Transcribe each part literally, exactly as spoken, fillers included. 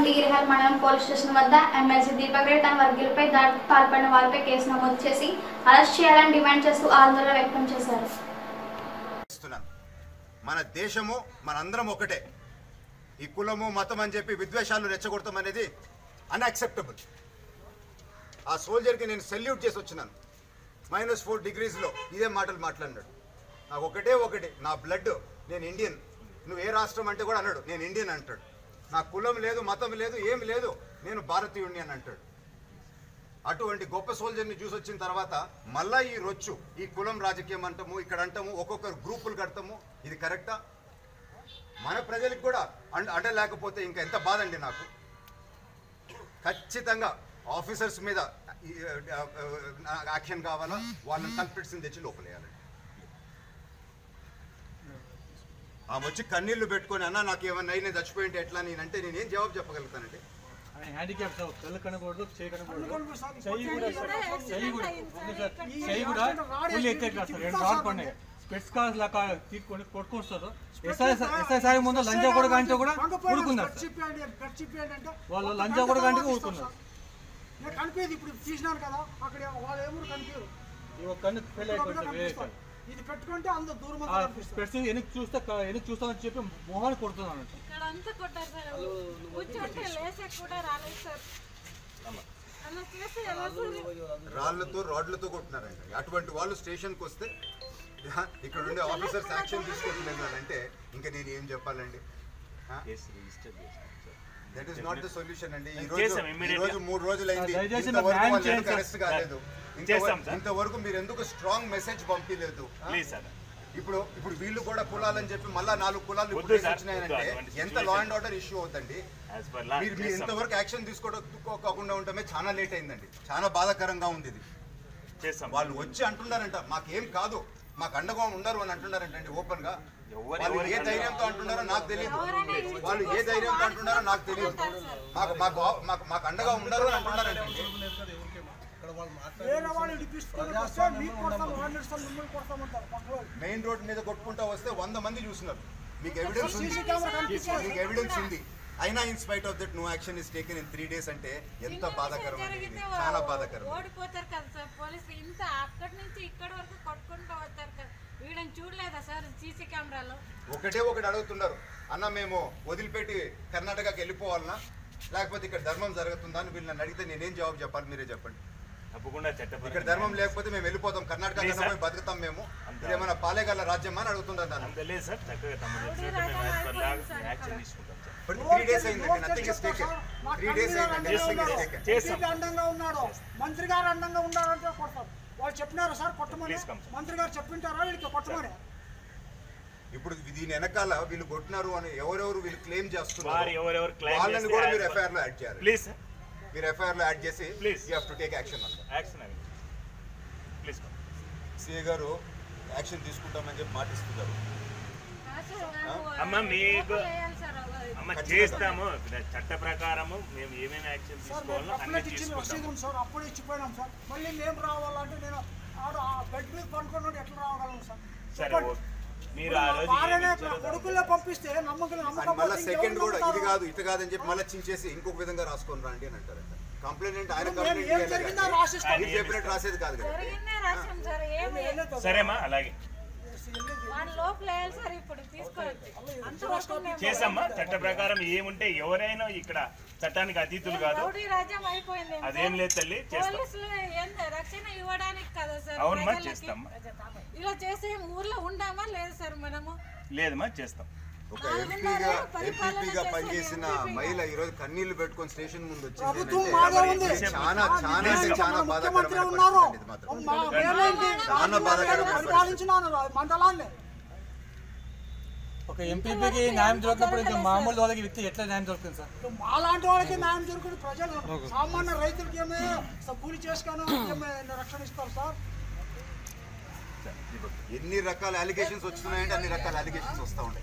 గిరిహల్ మండలం police station వద్ద MLC Deepak Reddy తన వర్గీయులపై దాడికి పాల్పడిన వారిపై కేసు నమోదు చేసి అరెస్ట్ చేయాలని డిమాండ్ చేస్తూ ఆందోళన వ్యక్తం చేశారు. మన దేశము మనందరం ఒకటే. ఈ కులము మతం అని చెప్పి విద్వేషాలు రెచ్చగొడతాం అనేది అన్యాక్సెప్టబుల్. ఆ సోల్జర్కి నేను సెల్యూట్ చేసి వచ్చినాను. మైనస్ ఫోర్ డిగ్రీస్లో ఇదే మాటలు మాట్లాడినాడు. నాకు ఒకటే ఒకటి, నా బ్లడ్, నేను ఇండియన్. నువ్వు ఏ రాష్ట్రం అంటే కూడా అన్నాడు, నేను ఇండియన్ అంటాడు. నా కులం లేదు, మతం లేదు, ఏమి లేదు, నేను భారతీయుడిని అని అంటాడు. అటువంటి గొప్ప సోల్జర్ని చూసి వచ్చిన తర్వాత మళ్ళా ఈ రొచ్చు, ఈ కులం రాజకీయం అంటాము, ఇక్కడ అంటాము, ఒక్కొక్కరు గ్రూపులు కడతాము. ఇది కరెక్టా? మన ప్రజలకు కూడా అండ అండ లేకపోతే ఇంకా ఎంత బాధ అండి నాకు. ఖచ్చితంగా ఆఫీసర్స్ మీద యాక్షన్ కావాలా, వాళ్ళని కల్పిట్స్ని తెచ్చి లోపలేయాలండి. ఆమె వచ్చి కన్నీళ్లు పెట్టుకొని అన్న నాకు ఏమన్నా అయినా చచ్చిపోయింటే ఎట్లా నేనంటే నేనేం జవాబు చెప్పగలుగుతానండి? హ్యాండిక్యాప్ కళ్ళు కనకూడదు, చేయి కనకూడదు, చెయ్యి కూడా చెయ్యి కూడా చెయ్యి కూడా ఫుల్ ఎత్తేట్లేదు సార్. రెండు రాళ్ళు పడినాయి. స్పెట్స్ కార్స్ లాగా తీసుకొని కొట్టుకొస్తారు. ఎస్ఐ ఎస్ఐ సాయి ముందు లంజా కూడా గంటే కూడా ఊరుకున్నారు. వాళ్ళు లంజా కూడా గంటే ఊరుకున్నారు. కన్ను ఫెయిల్ అయిపోయింది. ఇది పెట్టుకుంటే అంత దూరం స్పెట్స్ ఎనికి చూస్తే ఎనికి చూస్తామని చెప్పి మొహాన్ని కొడుతున్నాను. రాళ్లతో రాడ్లతో కొట్టినారండి. అటువంటి వాళ్ళు స్టేషన్కి వస్తే ఇక్కడ ఉండే ఆఫీసర్స్ యాక్షన్ తీసుకోవట్లేదు అంటే ఇంకా నేను ఏం చెప్పాలండి? That is not the solution అండి. ఈ రోజు ఈ రోజు మూడు రోజులు అయింది, ఇంతవరకు వాళ్ళు ఎందుకు అరెస్ట్ కాలేదు? ఇంతవరకు మీరు ఎందుకు స్ట్రాంగ్ మెసేజ్ పంపించలేదు? ఇప్పుడు ఇప్పుడు వీళ్ళు కూడా కులాలని చెప్పి మళ్ళా నాలుగు కులాలు వచ్చినాయంటే ఎంత లా అండ్ ఆర్డర్ ఇష్యూ అవుతుంది. మీరు మీరు ఇంతవరకు యాక్షన్ తీసుకోకుండా ఉండటమే చాలా లేట్ అయిందండి. చాలా బాధాకరంగా ఉంది ఇది. వాళ్ళు వచ్చి అంటున్నారంట మాకేం కాదు, మాకు అండగా ఉండరు అని అంటున్నారంటండి ఓపెన్ గా. వాళ్ళు ఏ ధైర్యంతో అంటున్నారో నాకు తెలియదు. వాళ్ళు ఏ ధైర్యంతో అంటున్నారో నాకు తెలియదు. మాకు మాకు మాకు మాకు అండగా ఉండరు అని అంటున్నారంటండి. మెయిన్ రోడ్ మీద కొట్టుకుంటా వస్తే వంద మంది చూస్తున్నారు. మీకు ఎవిడెన్స్ ఉంది, మీకు ఎవిడెన్స్ ఉంది. అయినా in spite of that no action is taken in three days అంటే ఎంత బాధాకరం అండి. చాలా బాధాకరం. ఓడిపోతారు కదా సార్ పోలీసులు. ఇంత అక్కడి నుంచి ఇక్కడ వరకు కొట్టుకుంటూ వస్తారు కదా, వీడని చూడలేదా సార్ సీసీ కెమెరాలో? ఒకటే ఒకటి అడుగుతున్నారు, అన్న మేము వదిలిపెట్టి కర్ణాటకకి వెళ్ళిపోవాలన్నా లేకపోతే ఇక్కడ ధర్మం జరుగుతుందా అని వీళ్ళని అడిగితే నేనేం జవాబు చెప్పాలి? మీరే చెప్పండి. ఇక్కడ ధర్మం లేకపోతే మేము వెళ్ళిపోతాం, కర్ణాటక బతుకుతాం, మేము ఏమైనా పాలేగాల రాజ్యమా అని అడుగుతుంటాను. త్రీ డేస్ అయిందండి, nothing is taken. Three days అయిందండి, నథింగ్ ఇస్ టేకెన్. అండంగా ఉన్నాడు, మంత్రి గారు అండంగా ఉన్నారంటే కొడతారు. వాళ్ళు చెప్పినారు సార్ కొట్టమని, మంత్రి గారు చెప్పింటారా వీళ్ళకి కొట్టమని? ఇప్పుడు దీని వెనకాల వీళ్ళు కొట్టినారు అని ఎవరెవరు వీళ్ళు క్లెయిమ్ చేస్తున్నారు వాళ్ళని కూడా మీరు ఎఫ్ఐఆర్ లో యాడ్ చేయాలి. ప్లీజ్ మీరు ఎఫ్ఐఆర్ లో యాడ్ చేసి please you have to take action అన్న. సిఏ గారు యాక్షన్ తీసుకుంటామని చెప్పి మాటిస్తున్నారు. అమ్మ మీకు అమ్మ చేస్తాము, చట్ట ప్రకారము మేము ఏమైనా యాక్షన్ తీసుకోవాలో అన్ని తీసుకుంటాం సార్. అప్పుడు ఇచ్చిపోయినాం సార్, మళ్ళీ మేము రావాలంటే నేను బెడ్ మీద పడుకున్నాడు ఎట్లా రావగలను సార్? సరే మీరు ఆ రోజు కొడుకుల్లో పంపిస్తే నమ్మకం మళ్ళీ సెకండ్ కూడా ఇది కాదు ఇటు కాదని చెప్పి మళ్ళీ చించేసి ఇంకొక విధంగా రాసుకొని రండి అని అంటారంట. కంప్లైంట్ ఆయన కంప్లైంట్ రాసేది కాదు కదా. సరేమా అలాగే చేసామ్మా. చట్ట ప్రకారం ఏముంటే ఎవరైనా ఇక్కడ చట్టానికి అతీతులు కాదు. అదేం లేదు తల్లి, రక్షణ ఇవ్వడానికి కదా సార్. అవునమ్మా చేస్తామ్మా. ఇలా చేసే ఊర్లో ఉండామా లేదు సార్ మనము? లేదమ్మా చేస్తాం. ఒక ఎంపీగా ఎంపీగా పనిచేసిన మహిళ ఈ రోజు కన్నీళ్లు పెట్టుకొని స్టేషన్ ముందు వచ్చింది చాలా చాలా చాలా బాధాకరమైన చాలా బాధాకరమైన. ఒక ఎంపీపీకి న్యాయం దొరికినప్పుడు ఇంకా మామూలు వాళ్ళకి వ్యక్తి ఎట్లా న్యాయం దొరుకుతుంది సార్? మాలాంటి వాళ్ళకి న్యాయం దొరుకుతుంది. ప్రజలు సామాన్య రైతులకి ఏమే కూలి చేసుకొని రక్షణ ఇస్తారు సార్. ఎన్ని రకాల అలిగేషన్స్ వస్తున్నాయంటే అన్ని రకాల అలిగేషన్స్ వస్తూ ఉంటాయి.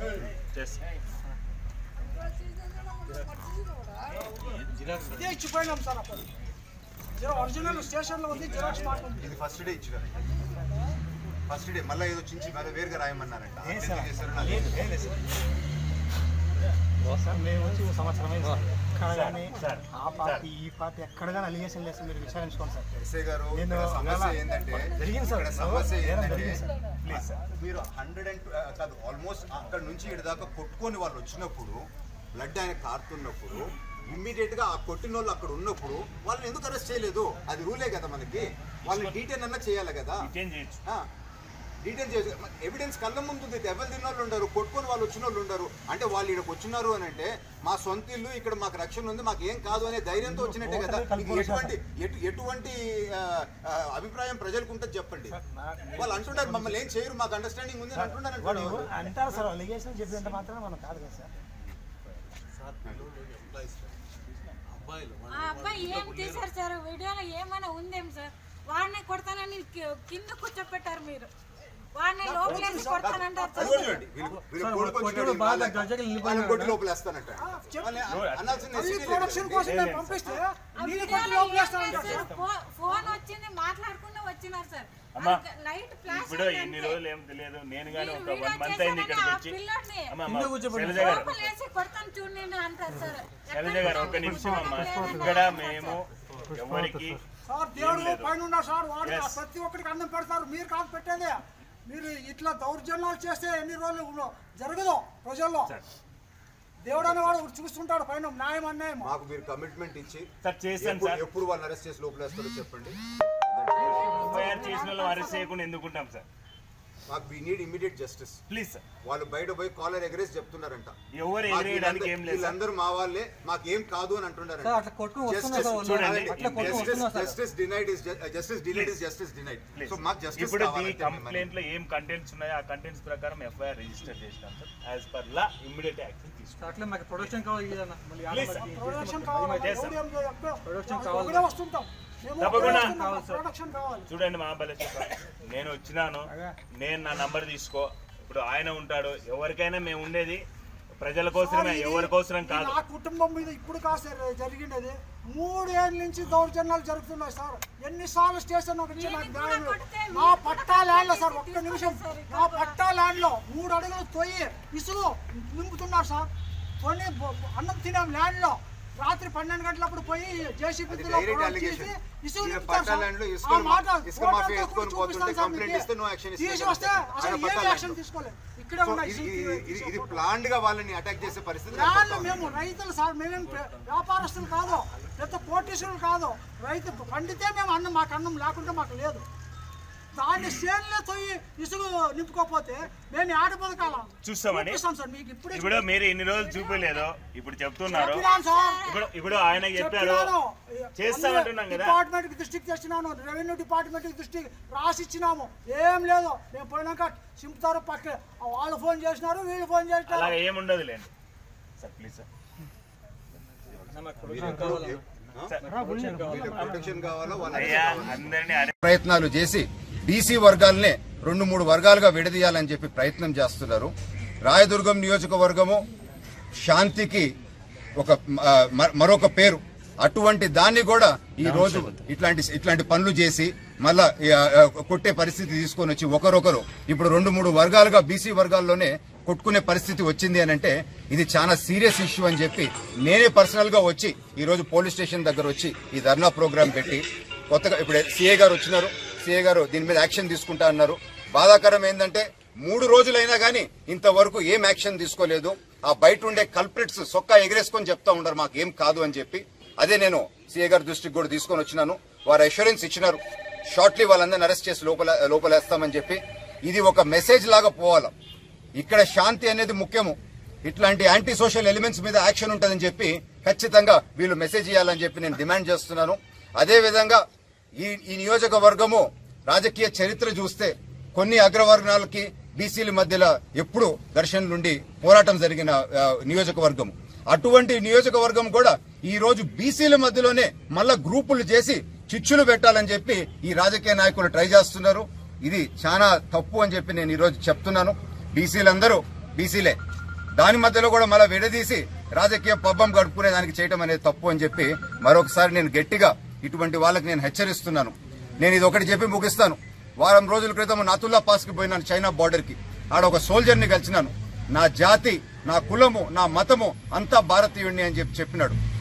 ఇదే ఇచ్చిపోయినాం సార్. అప్పుడు ఒరిజినల్ స్టేషన్ లో ఉంది, జిరాక్స్ మార్క్. ఇది ఫస్ట్ డే ఇచ్చినారు. ఫస్ట్ డే మళ్ళీ ఏదో చించి మళ్ళీ వేరుగా రాయమన్నారంట. మేము వచ్చి సంవత్సరం ఎక్కడ కానీ ఆ పార్టీ ఈ పార్టీ ఎక్కడ కానీ అలిగేషన్ లేదు మీరు విచారించుకోండి సార్. ఎస్ఐ గారు నేను సమస్య ఏంటంటే జరిగింది సార్, సమస్య ఏంటంటే ప్లీజ్ మీరు హండ్రెడ్ అండ్ కాదు ఆల్మోస్ట్ అక్కడ నుంచి ఇక్కడ దాకా కొట్టుకొని వాళ్ళు వచ్చినప్పుడు బ్లడ్ ఆయన కారుతున్నప్పుడు ఇమ్మీడియట్ గా ఆ కొట్టిన వాళ్ళు అక్కడ ఉన్నప్పుడు వాళ్ళని ఎందుకు అరెస్ట్ చేయలేదు? అది రూలే కదా మనకి. వాళ్ళని డీటెయిల్ అన్నా చేయాలి కదా. డీటెయిల్ చేసి ఎవిడెన్స్ కళ్ళ ముందు ఉంది. దెబ్బలు తిన్న వాళ్ళు ఉండరు, కొట్టుకొని వాళ్ళు వచ్చిన వాళ్ళు ఉండరు. అంటే వాళ్ళు ఇక్కడికి వచ్చినారు అని అంటే మా సొంత ఇల్లు, ఇక్కడ మాకు రక్షణ ఉంది, మాకు ఏం కాదు అనే ధైర్యంతో వచ్చినట్టే కదా. ఎటువంటి ఎటువంటి అభిప్రాయం ప్రజలకు ఉంటుంది చెప్పండి. వాళ్ళు అంటున్నారు మమ్మల్ని ఏం చేయరు, మాకు అండర్స్టాండింగ్ ఉంది అని అంటున్నారు. అంటారు సార్, అలిగేషన్ చెప్పినంత మాత్రం మనం కాదు కదా సార్. ఆ అబ్బాయి ఏం తీశారు సార్? వీడియోలో ఏమైనా ఉందేం సార్? వాడిని కొడతానని కింద కూర్చోపెట్టారు మీరు. వాడిని లోపలేసి కొడతానంటారు సార్. ఫోన్ వచ్చింది, మాట్లాడుకుంటూ వచ్చినారు సార్. లైట్ ఫ్లాష్ ఇప్పుడు ఎన్ని రోజులు ఏం తెలియదు. నేను కానీ ఒక వన్ మంత్ అయింది ఇక్కడికి వచ్చి. లోపలేసి కొడతాను చూడండి అంటారు సార్. శైలజ గారు ఒక నిమిషం అమ్మా. ఇక్కడ మేము ఎవరికి సార్ దేవుడు పైన ఉన్నారు సార్, వాడు ప్రతి ఒక్కరికి అన్నం పెడతారు. మీరు కాదు పెట్టేదే. మీరు ఇట్లా దౌర్జన్యాలు చేస్తే ఎన్ని రోజులు జరగదు ప్రజల్లో. దేవుడు అనేవాడు చూస్తుంటాడు పైన న్యాయం అన్యాయం. మాకు మీరు కమిట్మెంట్ ఇచ్చి చేస్తాను సార్. ఎప్పుడు వాళ్ళని అరెస్ట్ చేసి లోపలేస్తారో చెప్పండి. ఎఫ్ఐఆర్ చేసిన వాళ్ళు అరెస్ట్ చేయకుండా ఎందుకుంటాం సార్? మాకు we need immediate justice please sir. వాళ్ళు బయట పోయి కాలర్ ఎగరేసి చెప్తున్నారంట. ఎవరు ఎగరేయడానికి ఏం లేదు, వీళ్ళందరూ మా వాళ్ళే, మాకు ఏం కాదు అని అంటున్నారంట. ఇప్పుడు ఈ కంప్లైంట్ లో ఏం కంటెంట్స్ ఉన్నాయో ఆ కంటెంట్స్ ప్రకారం ఎఫ్ఐఆర్ రిజిస్టర్ చేసినాం sir. As per law immediate action తీసుకుంటాం. అట్లా మాకు ప్రొడక్షన్ కావాలి కదా, ప్రొడక్షన్ కావాలి వస్తుంటాం. తప్పకుండా చూడండి మహాబలేశ్వర, నేను వచ్చినాను, నేను నా నంబర్ తీసుకో. ఇప్పుడు ఆయన ఉంటాడు. ఎవరికైనా మేము ఉండేది ప్రజల కోసమే, ఎవరి కోసం కాదు. నా కుటుంబం మీద ఇప్పుడు కాదు జరిగినది. మూడేళ్ళ నుంచి దౌర్జన్యాలు జరుగుతున్నాయి సార్. ఎన్నిసార్లు స్టేషన్ వచ్చి నాకు న్యాయం. నా పట్టా ల్యాండ్ లో సార్, ఒక్క నిమిషం, నా పట్టా ల్యాండ్ లో మూడు అడుగులు తొయ్యి ఇసుగు నింపుతున్నారు సార్. కొన్ని అన్నం తినాం ల్యాండ్ లో. రాత్రి పన్నెండు గంటలప్పుడు పోయి జేసీబీ ఇది ప్లాన్డ్ గా వాళ్ళని అటాక్ చేసే పరిస్థితి. మేము రైతులు సార్, మేమేం వ్యాపారస్తులు కాదు, పెద్ద కోటీశ్వరులు కాదు. రైతు పండితే మేము అన్నం, మాకు అన్నం లేకుంటే మాకు లేదు. దాన్ని సేన్లే తోయి ఇసుగు నింపుకోపోతే మేము ఆట బతకాలా చూస్తామని. ఇప్పుడు మీరు ఎన్ని రోజులు చూపలేదు, ఇప్పుడు చెప్తున్నారు. ఇప్పుడు ఇప్పుడు ఆయన చెప్పారు చేస్తామంటున్నాం కదా. డిపార్ట్మెంట్ కి దృష్టికి తెచ్చినాను, రెవెన్యూ డిపార్ట్మెంట్ కి దృష్టికి రాసిచ్చినాము. ఏం లేదు, మేము పోయినాక చింపుతారు పక్క. వాళ్ళు ఫోన్ చేసినారు, వీళ్ళు ఫోన్ చేసినారు. అలాగే ఏముండదు లేండి సార్. Please sir. ప్రయత్నాలు చేసి బీసీ వర్గాలనే రెండు మూడు వర్గాలుగా విడదీయాలని చెప్పి ప్రయత్నం చేస్తున్నారు. రాయదుర్గం నియోజకవర్గము శాంతికి ఒక మరొక పేరు. అటువంటి దాన్ని కూడా ఈ రోజు ఇట్లాంటి ఇట్లాంటి పనులు చేసి మళ్ళా కొట్టే పరిస్థితి తీసుకొని వచ్చి ఒకరొకరు ఇప్పుడు రెండు మూడు వర్గాలుగా బీసీ వర్గాల్లోనే కొట్టుకునే పరిస్థితి వచ్చింది అని అంటే ఇది చాలా సీరియస్ ఇష్యూ అని చెప్పి నేనే పర్సనల్ గా వచ్చి ఈ రోజు పోలీస్ స్టేషన్ దగ్గర వచ్చి ఈ ధర్నా ప్రోగ్రాం పెట్టి కొత్తగా ఇప్పుడు సీఏ గారు వచ్చినారు. సీఏ గారు దీని మీద యాక్షన్ తీసుకుంటా అన్నారు. బాధాకరం ఏంటంటే మూడు రోజులైనా గానీ ఇంతవరకు ఏం యాక్షన్ తీసుకోలేదు. ఆ బయట ఉండే కల్ప్రిట్స్ సొక్కా ఎగరేసుకొని చెప్తా ఉన్నారు మాకు ఏం కాదు అని చెప్పి. అదే నేను సీఏ గారి దృష్టికి కూడా తీసుకొని వచ్చినాను. వారు అష్యూరెన్స్ ఇచ్చినారు, షార్ట్లీ వాళ్ళందరినీ అరెస్ట్ చేసి లోపల లోపలేస్తామని చెప్పి. ఇది ఒక మెసేజ్ లాగా పోవాలా. ఇక్కడ శాంతి అనేది ముఖ్యము. ఇట్లాంటి యాంటీ సోషల్ ఎలిమెంట్స్ మీద యాక్షన్ ఉంటుందని చెప్పి ఖచ్చితంగా వీళ్ళు మెసేజ్ ఇవ్వాలని చెప్పి నేను డిమాండ్ చేస్తున్నాను. అదేవిధంగా ఈ ఈ నియోజకవర్గము రాజకీయ చరిత్ర చూస్తే కొన్ని అగ్రవర్గాలకి బీసీల మధ్యలో ఎప్పుడు ఘర్షణ నుండి పోరాటం జరిగిన నియోజకవర్గం. అటువంటి నియోజకవర్గం కూడా ఈ రోజు బీసీల మధ్యలోనే మళ్ళా గ్రూపులు చేసి చిచ్చులు పెట్టాలని చెప్పి ఈ రాజకీయ నాయకులు ట్రై చేస్తున్నారు. ఇది చాలా తప్పు అని చెప్పి నేను ఈ రోజు చెప్తున్నాను. బీసీలందరూ బీసీలే, దాని మధ్యలో కూడా మళ్ళీ విడదీసి రాజకీయ పబ్బం గడుపుకునే దానికి చేయటం అనేది తప్పు అని చెప్పి మరొకసారి నేను గట్టిగా ఇటువంటి వాళ్ళకి నేను హెచ్చరిస్తున్నాను. నేను ఇది ఒకటి చెప్పి ముగిస్తాను. వారం రోజుల క్రితం నాతుల్లా పాస్ కి పోయినాను, చైనా బార్డర్ కి. ఆడ ఒక సోల్జర్ ని కలిసినాను. నా జాతి, నా కులము, నా మతము అంతా భారతీయుడిని అని చెప్పి చెప్పినాడు.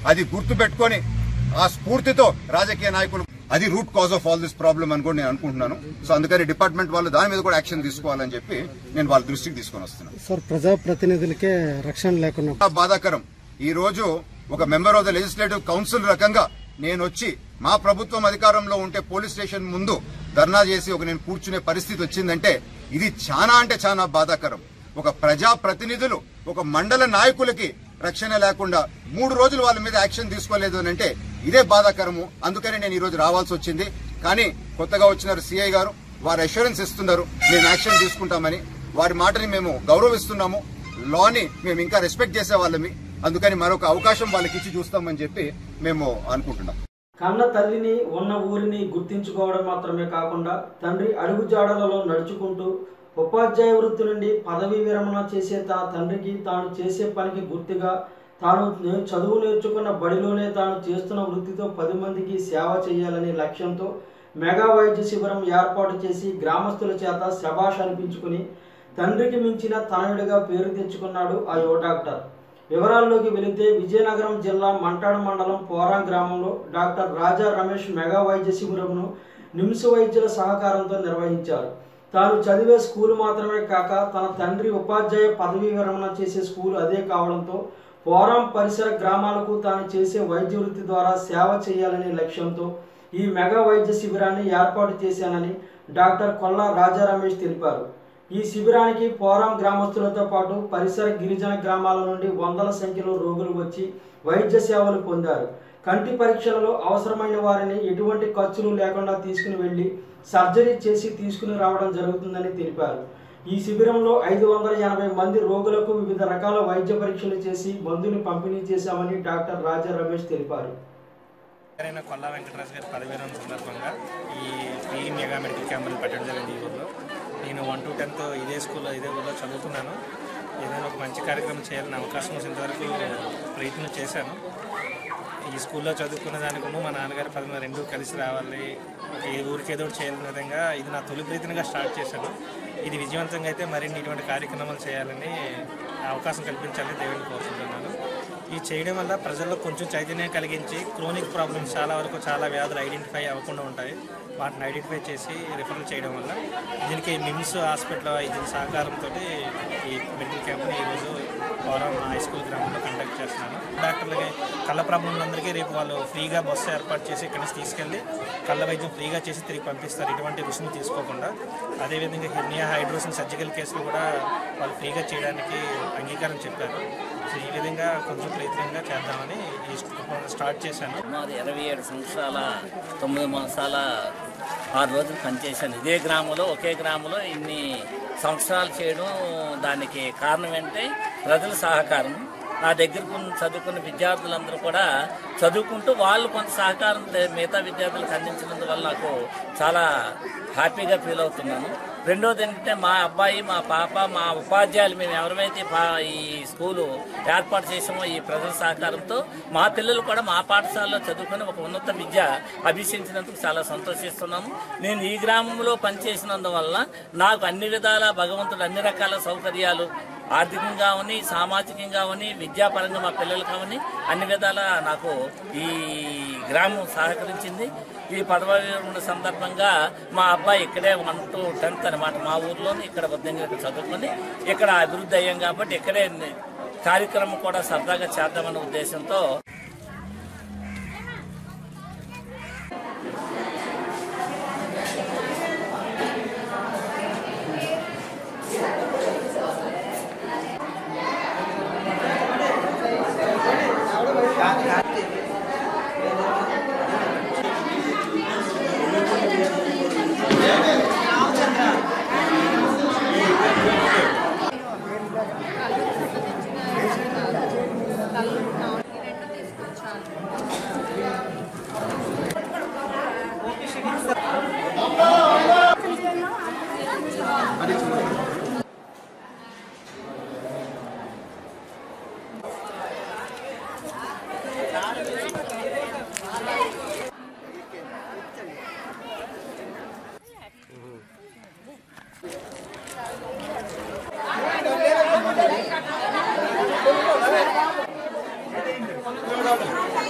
అది గుర్తు పెట్టుకొని ఆ స్ఫూర్తితో రాజకీయ నాయకులు అది root cause of all this problem అని కూడా నేను అనుకుంటున్నాను. సో అందుకని డిపార్ట్మెంట్ వాళ్ళు దాని మీద కూడా యాక్షన్ తీసుకోవాలని చెప్పి నేను వాళ్ళ దృష్టికి తీసుకొని వస్తున్నాను. సార్, ప్రజాప్రతినిధులకే రక్షణ లేకుండా బాధాకరం. ఈ రోజు ఒక member of the legislative council రకంగా నేను వచ్చి మా ప్రభుత్వం అధికారంలో ఉంటే పోలీస్ స్టేషన్ ముందు ధర్నా చేసి ఒక నేను కూర్చునే పరిస్థితి వచ్చిందంటే ఇది చాలా అంటే చాలా బాధాకరం. ఒక ప్రజా ప్రతినిధులు ఒక మండల నాయకులకి రక్షణ లేకుండా మూడు రోజులు వాళ్ళ మీద యాక్షన్ తీసుకోలేదు అని అంటే ఇదే బాధాకరము. అందుకని నేను ఈ రోజు రావాల్సి వచ్చింది. కానీ కొత్తగా వచ్చినారు సిఐ గారు, వారు అష్యూరెన్స్ ఇస్తున్నారు మేము యాక్షన్ తీసుకుంటామని. వారి మాటని మేము గౌరవిస్తున్నాము, లాని మేము ఇంకా రెస్పెక్ట్ చేసే వాళ్ళమి. అందుకని మరొక అవకాశం వాళ్ళకి ఇచ్చి చూస్తామని చెప్పి మేము అనుకుంటున్నాం. కన్న తల్లిని ఉన్న ఊరిని గుర్తించుకోవడం మాత్రమే కాకుండా తండ్రి అడుగుజాడలలో నడుచుకుంటూ ఉపాధ్యాయ వృత్తి నుండి పదవీ విరమణ చేసే తా తండ్రికి తాను చేసే పనికి గుర్తుగా తాను చదువు నేర్చుకున్న బడిలోనే తాను చేస్తున్న వృత్తితో పది మందికి సేవ చేయాలనే లక్ష్యంతో మెగా వైద్య శిబిరం ఏర్పాటు చేసి గ్రామస్తుల చేత శభాష్ అనిపించుకుని తండ్రికి మించిన తనయుడిగా పేరు తెచ్చుకున్నాడు ఆ యువ డాక్టర్. వివరాల్లోకి వెళితే విజయనగరం జిల్లా మంటాడ మండలం పోరాం గ్రామంలో డాక్టర్ రాజా రమేష్ మెగా వైద్య శిబిరంను నిమ్స్ వైద్యుల సహకారంతో నిర్వహించారు. తాను చదివే స్కూలు మాత్రమే కాక తన తండ్రి ఉపాధ్యాయ పదవీ విరమణ చేసే స్కూలు అదే కావడంతో పోరాం పరిసర గ్రామాలకు తాను చేసే వైద్య వృత్తి ద్వారా సేవ చేయాలనే లక్ష్యంతో ఈ మెగా వైద్య శిబిరాన్ని ఏర్పాటు చేశానని డాక్టర్ కొల్లా రాజా రమేష్ తెలిపారు. ఈ శిబిరానికి పోరాం గ్రామస్తులతో పాటు పరిసర గిరిజన గ్రామాల నుండి వందల సంఖ్యలో రోగులు వచ్చి వైద్య సేవలు పొందారు. కంటి పరీక్షలలో అవసరమైన వారిని ఎటువంటి ఖర్చులు లేకుండా తీసుకుని వెళ్లి సర్జరీ చేసి తీసుకుని రావడం జరుగుతుందని తెలిపారు. ఈ శిబిరంలో ఐదు వందల ఎనభై మంది రోగులకు వివిధ రకాల వైద్య పరీక్షలు చేసి మందులు పంపిణీ చేశామని డాక్టర్ రాజా రమేష్ తెలిపారు. కొల్లా వెంకటరాజు గారి పదవీరం సందర్భంగా ఈ ఫ్రీ మెగా మెడికల్ క్యాంపులు పెట్టడం జరిగింది. ఈ ఊళ్ళో నేను వన్ టు టెన్త్ ఇదే స్కూల్లో ఇదే ఊళ్ళో చదువుతున్నాను. ఏదైనా ఒక మంచి కార్యక్రమం చేయాలని అవకాశం వచ్చినంతవరకు ప్రయత్నం చేశాను. ఈ స్కూల్లో చదువుకున్న దానికన్నా మా నాన్నగారి పదవి రెండు కలిసి రావాలి, ఏ ఊరికి ఏదో చేయాలనే విధంగా ఇది నా తొలి ప్రయత్నంగా స్టార్ట్ చేశాను. ఇది విజయవంతంగా అయితే మరిన్ని ఇటువంటి కార్యక్రమాలు చేయాలని అవకాశం కల్పించాలని దేవుడిని కోరుకుంటున్నాను. ఇది చేయడం వల్ల ప్రజల్లో కొంచెం చైతన్యం కలిగించి క్రోనిక్ ప్రాబ్లమ్స్ చాలా వరకు చాలా వ్యాధులు ఐడెంటిఫై అవ్వకుండా ఉంటాయి. వాటిని ఐడెంటిఫై చేసి రిఫరల్ చేయడం వల్ల దీనికి మిమ్స్ హాస్పిటల్ ఇది సహకారంతో ఈ మెడికల్ క్యాంప్ని ఈరోజు పోరాం హై స్కూల్ గ్రామంలో కండక్ట్ చేస్తున్నాను. డాక్టర్లకి కళ్ళ ప్రాబ్లంలందరికీ రేపు వాళ్ళు ఫ్రీగా బస్సు ఏర్పాటు చేసి ఇక్కడి నుంచి తీసుకెళ్ళి కళ్ళ వైద్యం ఫ్రీగా చేసి తిరిగి పంపిస్తారు, ఎటువంటి రుసుము తీసుకోకుండా. అదేవిధంగా హెర్నియా హైడ్రోసిన్ సర్జికల్ కేసులు కూడా వాళ్ళు ఫ్రీగా చేయడానికి అంగీకారం చెప్పారు. సో ఈ విధంగా కొంచెం ప్రయత్నంగా చేద్దామని ఈ స్టార్ట్ చేశాను. మాది ఇరవై ఏడు సంవత్సరాల తొమ్మిది మాసాల ఆరు రోజులు పనిచేశాను. ఇదే గ్రామంలో ఒకే గ్రామంలో ఇన్ని సంవత్సరాలు చేయడం దానికి కారణం ఏంటంటే ప్రజల సహకారం. నా దగ్గర చదువుకున్న విద్యార్థులందరూ కూడా చదువుకుంటూ వాళ్ళు కొంత సహకారం మిగతా విద్యార్థులకు అందించినందువల్ల నాకు చాలా హ్యాపీగా ఫీల్ అవుతున్నాను. రెండోది ఏంటంటే మా అబ్బాయి, మా పాప, మా ఉపాధ్యాయులు మేము ఎవరైతే ఈ స్కూలు ఏర్పాటు చేసామో ఈ ప్రజల సహకారంతో మా పిల్లలు కూడా మా పాఠశాలలో చదువుకొని ఒక ఉన్నత విద్య అభ్యసించినందుకు చాలా సంతోషిస్తున్నాము. నేను ఈ గ్రామంలో పనిచేసినందువల్ల నాకు అన్ని విధాల భగవంతుడు అన్ని రకాల సౌకర్యాలు ఆర్థికంగా అవని, సామాజికంగా అవని, విద్యాపరంగా మా పిల్లలు కావని అన్ని విధాల నాకు ఈ గ్రామం సహకరించింది. ఈ పదవి విరమణ సందర్భంగా మా అబ్బాయి ఇక్కడే వన్ టు టెన్త్ అనమాట మా ఊర్లోని ఇక్కడ వద్దంగా చదువుకొని ఇక్కడ అభివృద్ధి అయ్యాం కాబట్టి ఇక్కడే కార్యక్రమం కూడా సరదాగా చేద్దామనే ఉద్దేశంతో Gracias.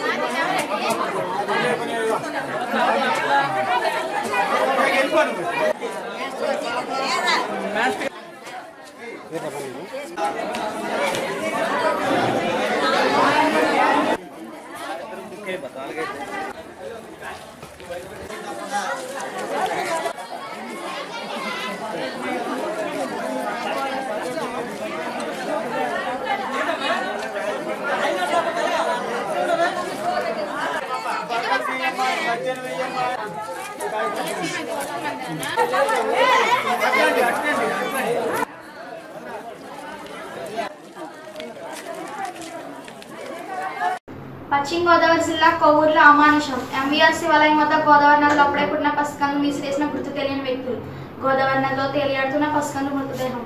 పశ్చిమ గోదావరి జిల్లా కొవ్వూరులో అమానుషం. ఎంవీఆర్సీ వలయం వద్ద గోదావరి నదిలో అప్పుడే పుట్టిన పసికందు విసిరేసిన గుర్తు తెలియని వ్యక్తులు. గోదావరి నదిలో తేలియాడుతున్న పసికందు మృతదేహం.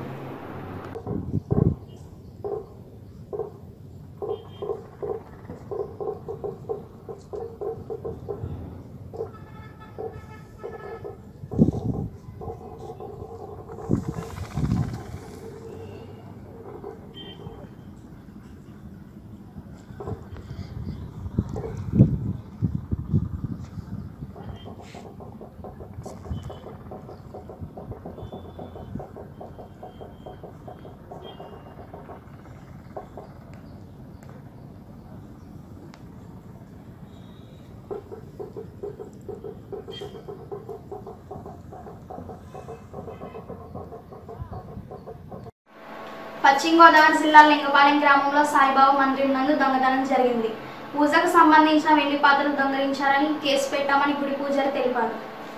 పశ్చిమ గోదావరి జిల్లా లింగపాలెం గ్రామంలో సాయిబాబా మందిరం నందు దొంగతనం జరిగింది. పూజకు సంబంధించిన వెండి పాత్రలు దొంగలించారని కేసు పెట్టామని గుడి పూజారి తెలిపారు.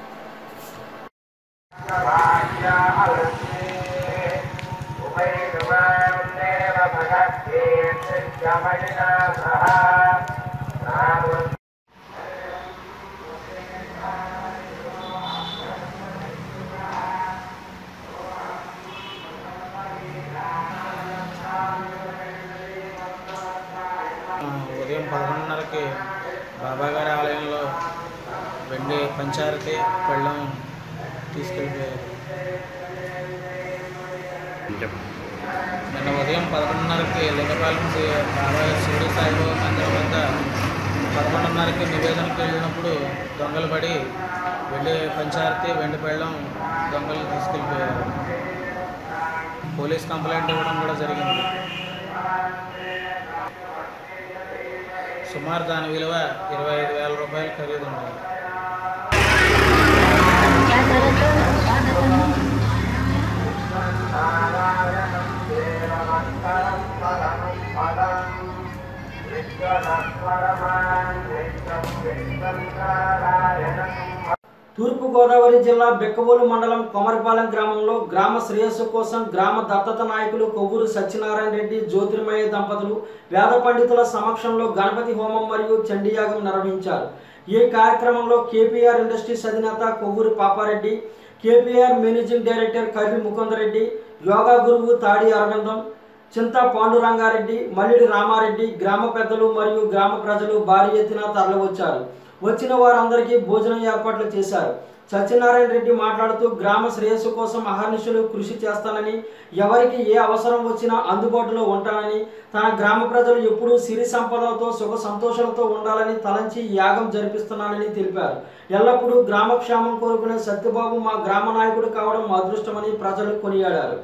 ఉదయం పదకొండున్నరకి బాబాగారి ఆలయంలో వెండి పంచారతి పళ్ళం తీసుకెళ్ళిపోయారు. నిన్న ఉదయం పదకొండున్నరకి లింగపాలెం బాబా షిరిడి సాయిబాబా మందిరం వద్ద పదకొండున్నరకి నివేదనకు వెళ్ళినప్పుడు దొంగలు పడి వెండి పంచారతి వెండి పళ్ళం దొంగలు తీసుకెళ్ళిపోయారు. పోలీస్ కంప్లైంట్ ఇవ్వడం కూడా జరిగింది. సుమారు దాని విలువ ఇరవై ఐదు వేల రూపాయలు ఖరీదు ఉంటుంది. తూర్పుగోదావరి జిల్లా బెక్కవోలు మండలం కొమరిపాలెం గ్రామంలో గ్రామ శ్రేయస్సు కోసం గ్రామ దత్తత నాయకులు కొవ్వూరు సత్యనారాయణ రెడ్డి జ్యోతిర్మయ దంపతులు వేద పండితుల సమక్షంలో గణపతి హోమం మరియు చండీయాగం నిర్వహించారు. ఈ కార్యక్రమంలో కేపీఆర్ ఇండస్ట్రీస్ అధినేత Kovvuru Papareddy, KPR managing director Karri Mukundareddy, yoga గురువు తాడి అరవిందం, చింతా పాండురంగారెడ్డి, మల్లిడి రామారెడ్డి, గ్రామ పెద్దలు మరియు గ్రామ ప్రజలు భారీ ఎత్తున తరలివచ్చారు. వచ్చిన వారందరికీ భోజనం ఏర్పాట్లు చేశారు. సత్యనారాయణ రెడ్డి మాట్లాడుతూ గ్రామ శ్రేయస్సు కోసం అహర్నిశలు కృషి చేస్తానని, ఎవరికి ఏ అవసరం వచ్చినా అందుబాటులో ఉంటానని, తన గ్రామ ప్రజలు ఎప్పుడూ సిరి సంపదలతో సుఖ సంతోషాలతో ఉండాలని తలంచి యాగం జరిపిస్తున్నానని తెలిపారు. ఎల్లప్పుడూ గ్రామక్షేమం కోరుకునే సత్యబాబు మా గ్రామ నాయకుడు కావడం మా అదృష్టమని ప్రజలు కొనియాడారు.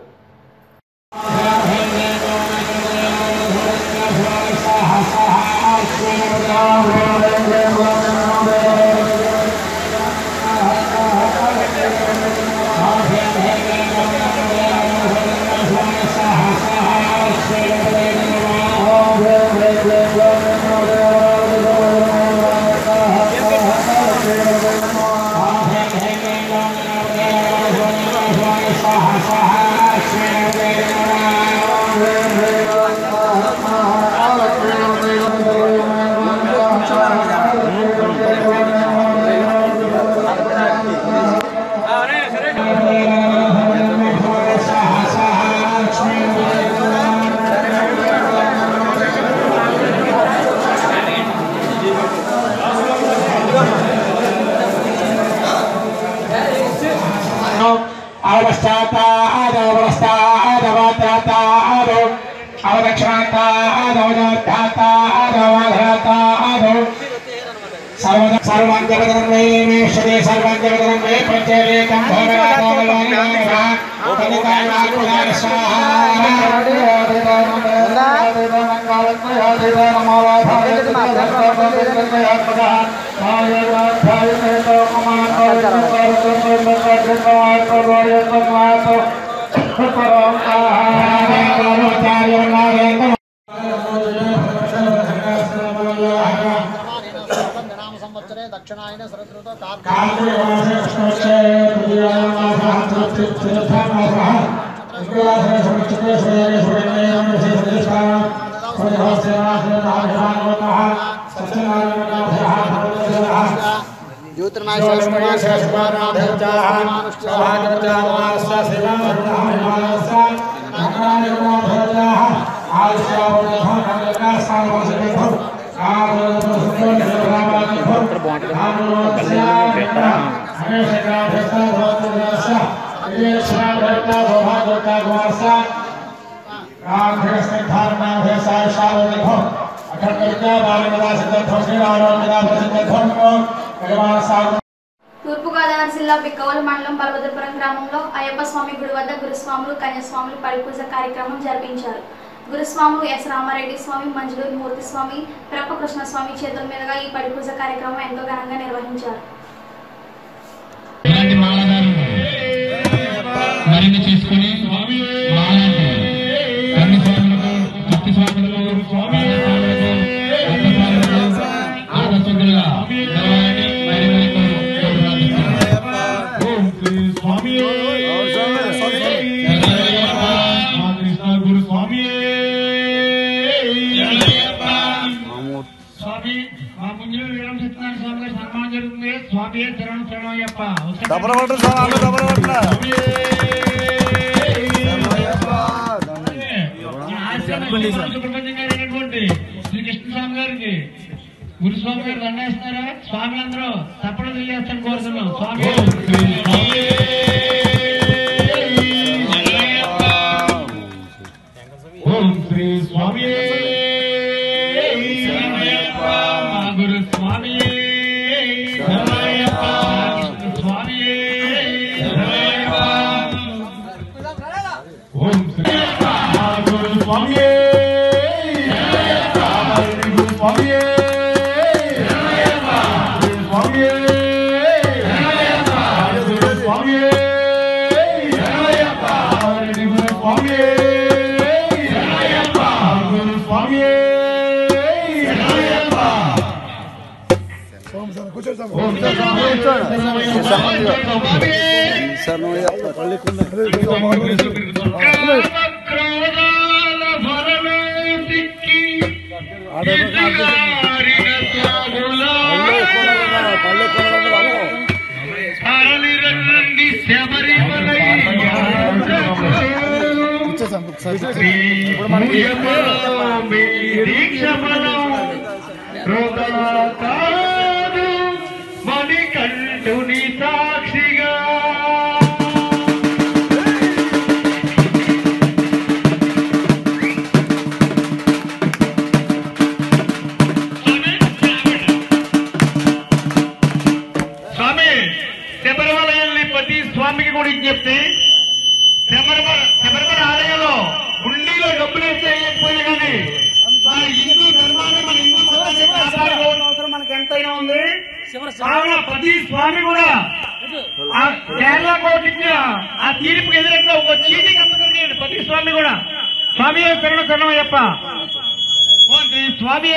सर्वं जगदं मे मेषते सर्वं जगदं मे प्रत्येकं दक्षिणायन शरदृतो ज्योतिर्मय शेषकुमार शेषकुमार తూర్పుగోదావరి జిల్లా బిక్కవోలు మండలం బలభద్రపురం గ్రామంలో అయ్యప్ప స్వామి గుడి వద్ద గురుస్వాములు కన్యాస్వాములు పడిపూజ కార్యక్రమం జరిపించారు. గురుస్వాములు ఎస్ రామారెడ్డి స్వామి, మంజులూరు మూర్తి స్వామి, ప్రప్ప కృష్ణస్వామి చేతుల మీదుగా ఈ పడిపూజ కార్యక్రమం ఎంతో ఘనంగా నిర్వహించారు. శ్రీ కృష్ణస్వామి గారికి గురుస్వామి గారు దండేస్తున్నారా? స్వామి అందరూ తప్పడం తెలియజేస్తాను కోరుతున్నాం. స్వామి ఓం శ్రీ స్వామి గురుస్వామి ఓం శ్రీ గురుస్వామి మణికంఠుని సాక్షిగా స్వామి శబరిమల ప్రతి స్వామికి కూడా చెప్తే శబరిమల శబరిమల ఆలయంలో ఉండిలో డబ్బులు వేస్తే వేయకపోయినా కానీ మన హిందూ ధర్మాన్ని మన హిందూ మతాన్ని కాపాడుకోవాల్సిన అవసరం మనకి ఎంతైనా ఉంది. కావున ప్రతి స్వామి కూడా ఆ కేరళ కోర్టు ఇచ్చిన ఆ తీర్పుకు ఎదురైతే ఒక చీటీ కంపల్సరీ ప్రతి స్వామి కూడా స్వామి శరణ శరణమయ్యప్ప స్వామి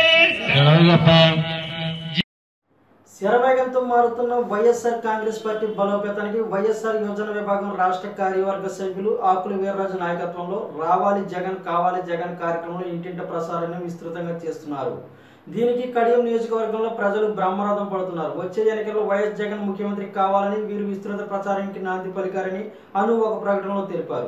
శరవేగంతో మారుతున్న వైఎస్ఆర్ కాంగ్రెస్ పార్టీ బలోపేతానికి వైఎస్ఆర్ యోజన విభాగం రాష్ట్ర కార్యవర్గ సభ్యులు ఆకుల వీర్రాజు నాయకత్వంలో రావాలి జగన్ కావాలి జగన్ కార్యక్రమంలో ఇంటింట ప్రసారాన్ని విస్తృతంగా చేస్తున్నారు. దీనికి కడియం నియోజకవర్గంలో ప్రజలు బ్రహ్మరథం పడుతున్నారు. వచ్చే ఎన్నికల్లో వైఎస్ జగన్ ముఖ్యమంత్రి కావాలని వీరు విస్తృత ప్రచారానికి నాంది పలికారని అను ఒక ప్రకటనలో తెలిపారు.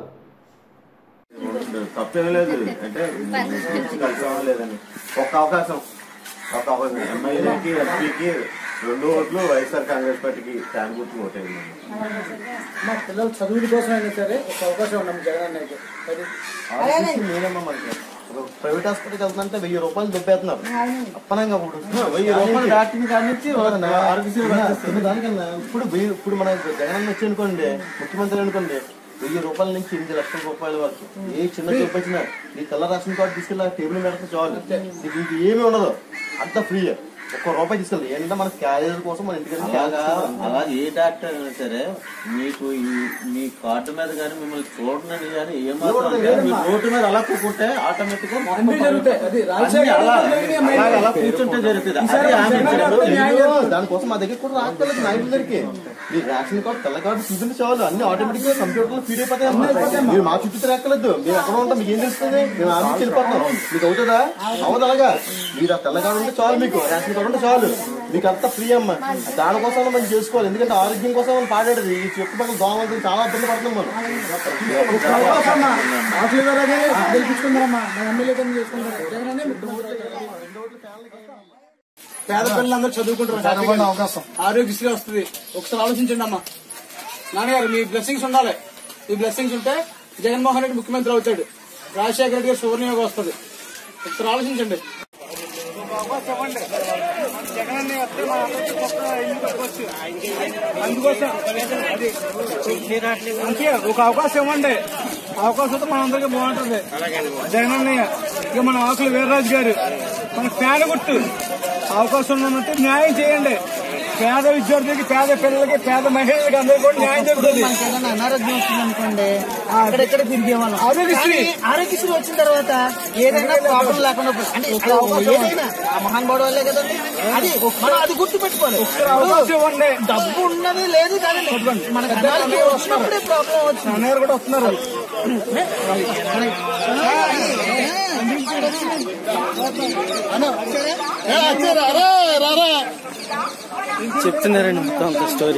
తప్పేం లేదు అంటే కలిసి లేదని ఒక అవకాశం ఒక అవకాశం ఎమ్మెల్యేకి ఎంపీకి రెండు ఓట్లు వైఎస్ఆర్ కాంగ్రెస్ పార్టీకి ఫ్యాన్ గుర్తు ఓటేయండి. మా పిల్లలు చదువుల కోసం అయినా సరే ఒక అవకాశం ఉన్నాం జగన్ అన్నయ్యకి. నేనమ్మా మనకి ప్రైవేట్ హాస్పిటల్కి వెళ్తుందంటే వెయ్యి రూపాయలు దొబ్బేస్తున్నారు అప్పనంగా. ఇప్పుడు వెయ్యి రూపాయలు డాక్టర్ కానిచ్చి దానికన్నా ఇప్పుడు వెయ్యి ఇప్పుడు మన జగన్ వచ్చి అనుకోండి, ముఖ్యమంత్రి అనుకోండి, వెయ్యి రూపాయల నుంచి ఎనిమిది లక్షల రూపాయల వరకు ఏ చిన్న జబ్బు వచ్చినా ఈ తెల్ల రేషన్ కార్డు తీసుకెళ్ళి టేబుల్ పెడితే చాలు, నీకు ఇంక ఏమీ ఉండదు, అంత ఫ్రీ. ఒక్క రూపాయి తీసుకెళ్ళి ఏంటంటే మన క్యారియర్ కోసం మన ఇంటికి అలా ఏ డాక్టర్ అయినా సరే మీకు మీ కార్డు మీద కానీ మిమ్మల్ని చూడనని కానీ ఏమాత్రం రోడ్డు మీద అలా కూకుంటే ఆటోమేటిక్ గా అలా కూర్చుంటే జరుగుతుంది. దానికోసం మా దగ్గర కూడా రాకపోలేదు నాయకుల దగ్గరికి. మీ రేషన్ కార్డు తెల్ల కార్డు చూపించి చాలు, అన్ని ఆటోమేటిక్ గా కంప్యూటర్ లో ఫీడ్ అయిపోతాయి. మీరు మా చుట్టూ రాక్కలేదు, మేము ఎక్కడ ఉంటాం మీకు ఏం తెలుస్తుంది, మేము ఆఫీస్కి వెళ్ళిపోతాం. మీకు అవుతుందా? అవుతుంది. అలాగా మీరు ఆ తెల్ల కార్డు ఉంటే చాలు, మీకు రేషన్ కార్డు ఉంటే చాలు, మీకు అంతా ఫ్రీ అమ్మ. దానికోసం మనం చేసుకోవాలి, ఎందుకంటే ఆరోగ్యం కోసం మనం పాడేది. ఈ చుట్టుపక్కల దోమలతో చాలా ఇబ్బంది పడుతున్నాం మనం. పేద పిల్లలందరూ చదువుకుంటారు, అవకాశం ఆరోగ్యశ్రీ వస్తుంది. ఒకసారి ఆలోచించండి అమ్మా. నాన్నగారు మీ బ్లెస్సింగ్స్ ఉండాలి. ఈ బ్లెస్సింగ్స్ ఉంటే జగన్మోహన్ రెడ్డి ముఖ్యమంత్రి అవుతాడు, రాజశేఖర రెడ్డి గారు సువర్ణయోగం వస్తుంది. ఒకసారి ఆలోచించండి. జగన్ వస్తే మా ఇల్లు కట్టుకోవచ్చు. అందుకోసం అందుకే ఒక అవకాశం ఇవ్వండి. అవకాశంతో మనందరికీ బాగుంటుంది. జగన్ అన్నయ్య ఇక మన ఆకులు వీర్రాజు గారు మన పేద గుర్తు అవకాశం ఉన్నట్టు న్యాయం చేయండి. పేద విద్యార్థులకి, పేద పిల్లలకి, పేద మహిళలకి అందరికీ కూడా న్యాయం జరుగుతుంది. అనారోగ్యం వస్తుంది అనుకోండి, అక్కడెక్కడ తిరిగేవాళ్ళం. ఆరోగ్యశ్రీ ఆరోగ్యశ్రీ వచ్చిన తర్వాత ఏదైనా ప్రాబ్లం లేకుండా అంటే ఏదైనా ఆ మహానుభావుడు వల్లే కదండి. అది మనం అది గుర్తు పెట్టుకోవాలి. డబ్బు ఉన్నది లేదు కాదండి, మనకు అనారోగ్యం వచ్చినప్పుడే ప్రాబ్లం వచ్చింది. అన్నగారు కూడా వస్తున్నారు. చెప్తున్నారండి మొత్తం అంత స్టోరీ.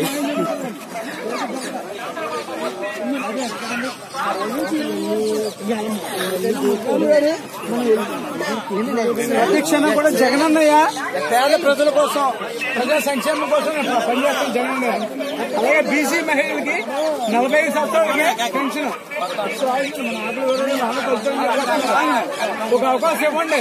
ప్రతి క్షణం కూడా జగనన్నయ్య పేద ప్రజల కోసం, ప్రజా సంక్షేమం కోసం పనిచేస్తాం జగనన్నయ్య. అలాగే బీసీ మహిళలకి నలభై ఐదు సంవత్సరాలకి పెన్షన్ ఒక అవకాశం ఇవ్వండి.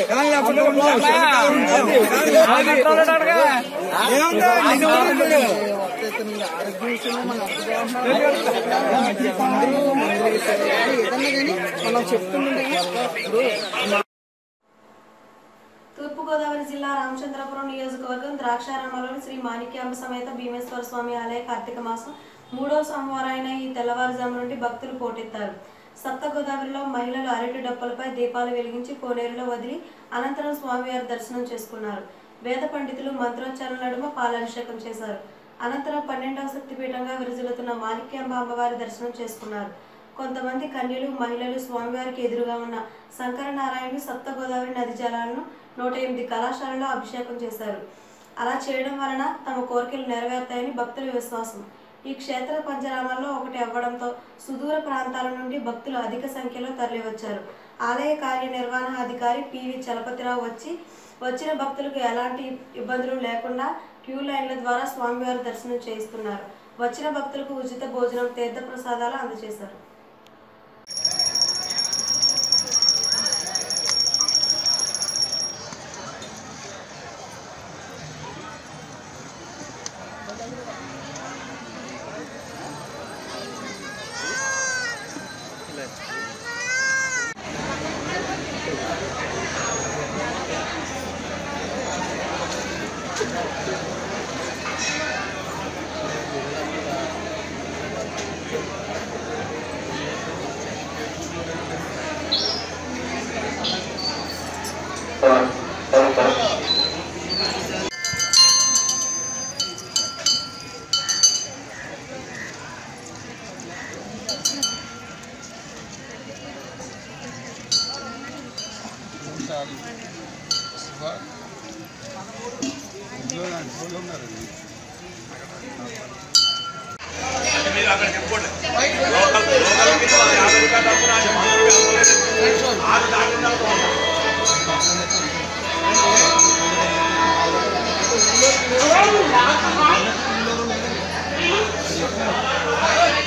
తూర్పుగోదావరి జిల్లా రామచంద్రపురం నియోజకవర్గం ద్రాక్షారామంలోని శ్రీ మాణిక్యాంబ సమేత భీమేశ్వర స్వామి ఆలయ కార్తీక మాసం మూడవ సోమవారం అయిన ఈ తెల్లవారుజాము నుండి భక్తులు పోటెత్తారు. సప్త గోదావరిలో మహిళలు అరటి డప్పులపై దీపాలు వెలిగించి కోనేరులో వదిలి అనంతరం స్వామివారి దర్శనం చేసుకున్నారు. వేద పండితులు మంత్రోచ్చారణ నడుమ పాలాభిషేకం చేశారు. అనంతరం పన్నెండవ శక్తిపీఠంగా విరజిల్లుతున్న మాణిక్యాంబ అమ్మవారి దర్శనం చేసుకున్నారు. కొంతమంది కన్యలు, మహిళలు స్వామివారికి ఎదురుగా ఉన్న శంకరనారాయణుడు సప్త గోదావరి నది జలాలను నూట ఎనిమిది కళాశాలలో అభిషేకం చేశారు. అలా చేయడం వలన తమ కోరికలు నెరవేరుతాయని భక్తుల విశ్వాసం. ఈ క్షేత్ర పంచరామాల్లో ఒకటి అవ్వడంతో సుదూర ప్రాంతాల నుండి భక్తులు అధిక సంఖ్యలో తరలివచ్చారు. ఆలయ కార్యనిర్వహణ అధికారి పివి చలపతిరావు వచ్చి వచ్చిన భక్తులకు ఎలాంటి ఇబ్బందులు లేకుండా క్యూ లైన్ల ద్వారా స్వామివారి దర్శనం చేయిస్తున్నారు. వచ్చిన భక్తులకు ఉచిత భోజనం, తీర్థ ప్రసాదాలు అందజేశారు.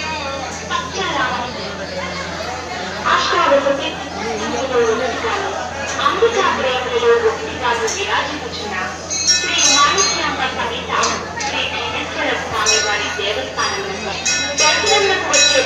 అష్టాదశ అంబుజాగ్రయంలో ఒకటిగా విరాజించున్న శ్రీ మాణిక్యాంబ సమేత శ్రీ భీమేశ్వర స్వామి వారి దేవస్థానంలో దర్శనంకు వచ్చే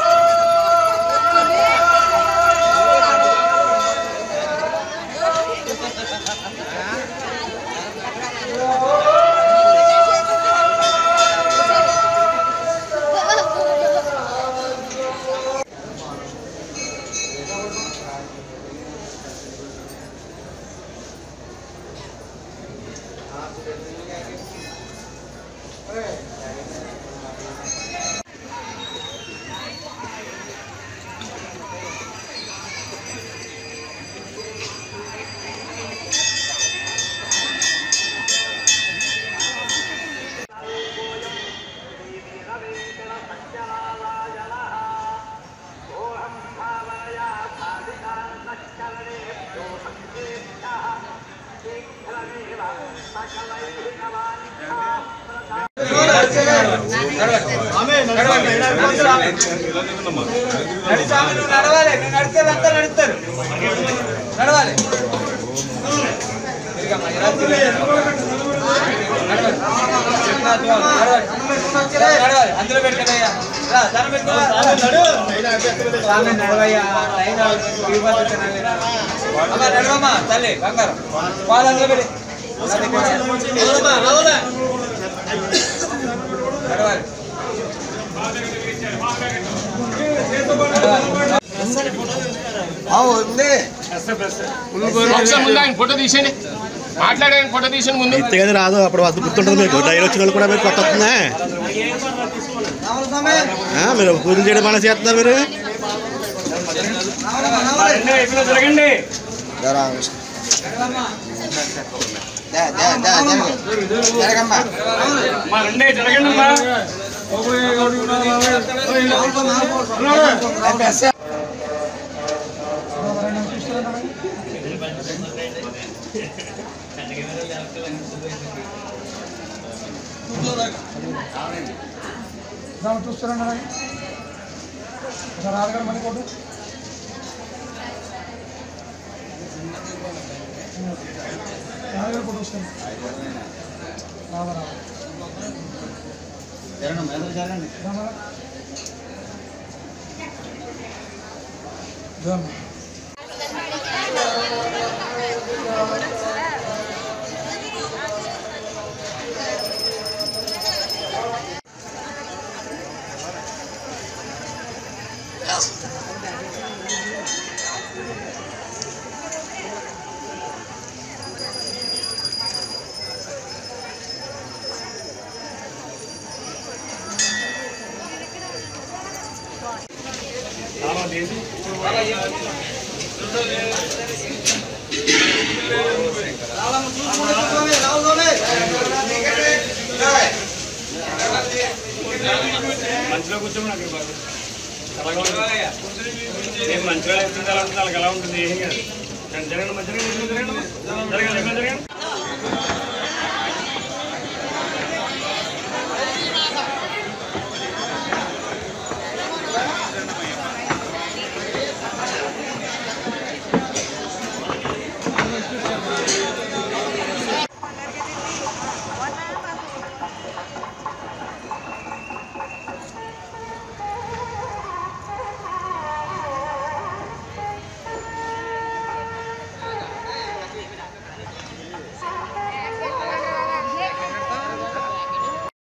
నడవాలి నడితే అంతా నడుస్తారు నడవాలి అందులో పెట్టుకున్నాయ్యా నడవయ్యా నడవమ్మా తల్లి బంగారం వాళ్ళు అందులో పెట్టి నడవాలి ఫోటో తీసేయండి మాట్లాడే ఫోటో తీసాను ముందు ఇంతగా రాదు అప్పుడు వద్ద గుర్తుంటుంది మీకు డైరీ వచ్చిన వాళ్ళు కూడా మీరు కొత్త వస్తుందా మీరు పూజలు చేయడం మన చేస్తున్నారు మీరు జరగండి చూస్తారండి రాదుగారు మనీ కొట్టు రాదుగారు కొట్టు వస్తాను రాదా రాదా జరగండి మంచిలో కూర్చోమని అక్కడ బాగా అలాగే నేను మంచిగా ఎత్తుంది ఎలా ఉంటుంది అలాగే ఎలా ఉంటుంది ఏం కాదు జరగండి మంచిగా జరగండి జరగండి జరగండి